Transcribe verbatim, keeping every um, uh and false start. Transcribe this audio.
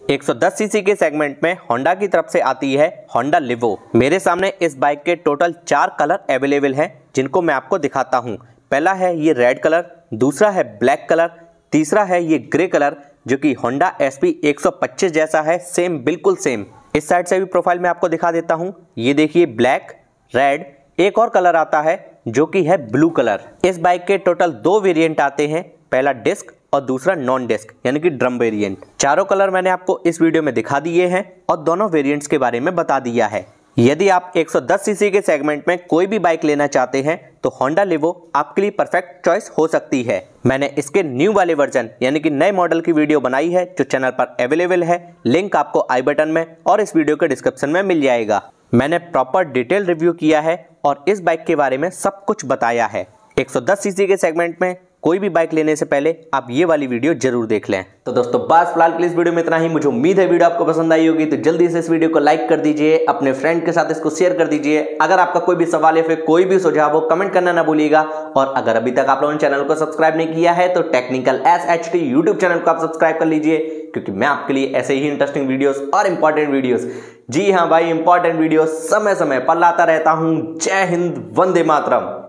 एक सौ दस सीसी के सेगमेंट में होंडा की तरफ से आती है होंडा लिवो। मेरे सामने इस बाइक के टोटल चार कलर अवेलेबल हैं जिनको मैं आपको दिखाता हूं। पहला है ये रेड कलर, दूसरा है ब्लैक कलर, तीसरा है ये ग्रे कलर जो कि होंडा एसपी एक सौ पच्चीस जैसा है, सेम बिल्कुल सेम। इस साइड से भी प्रोफाइल में आपको दिखा देता हूं। ये देखिए ब्लैक, रेड, एक और कलर आता है जो कि है ब्लू कलर। इस बाइक के टोटल दो वेरिएंट आते हैं, पहला डिस्क और दूसरा नॉन डिस्क यानी कि ड्रम वेरिएंट। चारों कलर मैंने आपको इस वीडियो में दिखा दिए हैं और दोनों वेरिएंट्स के बारे में बता दिया है। यदि आप एक सौ दस सीसी के सेगमेंट में कोई भी बाइक लेना चाहते हैं तो होंडा लिवो आपके लिए परफेक्ट चॉइस हो सकती है। मैंने इसके न्यू वाले वर्जन यानी कि नए मॉडल की वीडियो बनाई है जो चैनल पर अवेलेबल है। लिंक आपको आई बटन में और इस वीडियो के डिस्क्रिप्शन में मिल जाएगा। मैंने प्रॉपर डिटेल रिव्यू किया है और इस बाइक के बारे में सब कुछ बताया है। एक सौ दस सीसी के सेगमेंट में कोई भी बाइक लेने से पहले आप ये वाली वीडियो जरूर देख लें। तो दोस्तों बस फिलहाल के लिए इस वीडियो में इतना ही। मुझे उम्मीद है वीडियो आपको पसंद आई होगी, तो जल्दी से इस वीडियो को लाइक कर दीजिए, अपने फ्रेंड के साथ इसको शेयर कर दीजिए। अगर आपका कोई भी सवाल या फिर कोई भी सुझाव हो कमेंट करना ना भूलिएगा। और अगर अभी तक आप लोगों ने चैनल को सब्सक्राइब नहीं किया है तो technical S H T YouTube channel को आप सब्सक्राइब कर लीजिए, क्योंकि मैं आपके लिए ऐसे ही इंटरेस्टिंग वीडियोस और इंपॉर्टेंट वीडियोस, जी हाँ भाई इंपॉर्टेंट वीडियोस समय समय पर लाता रहता हूं। जय हिंद, वंदे मातरम।